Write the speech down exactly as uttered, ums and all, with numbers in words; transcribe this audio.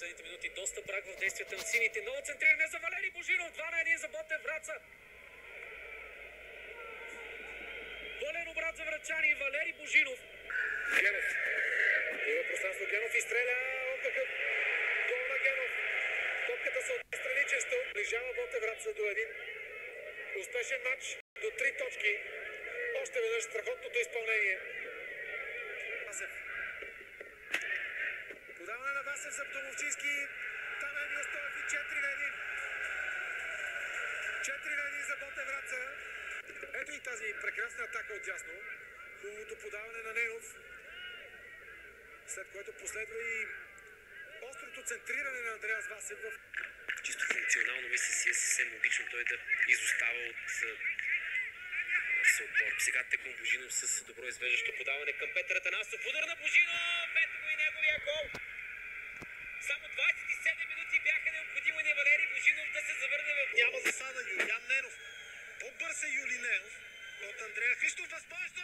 последните минути. Доста брак в действията на сините. Ново центриране за Валери Божинов. два на един за Ботев Враца. Пълен обрат за врачани. Валери Божинов. Генов. Има пространство Генов и стреля. О, какъв гол на Генов. Топката се отстрани често. Ближава Ботев Враца до един. Успешен матч до три точки. Още веднъж страхотното изпълнение. Васев. Подаване на Васев за Домовчийски. Там е Емил Стоев и четири на един. четири на един за Ботев Враца. Ето и тази прекрасна атака от дясно. Хубавото подаване на Ненов. След което последва и острото центриране на Андреас Васев в... Чисто функционално мисля си е съвсем логично той да изостава от съотбор. Сега Текун Божинов с добро извеждащо подаване към Петър Атанасов. Удар на Божинов! Ето го и неговия гол! Само двадесет и седем минути бяха необходимо на Валери Божинов да се завърне в... Няма засада Юлиан Ненов. По-бърз е Юли Ненов от Андрея Христов. Възможно!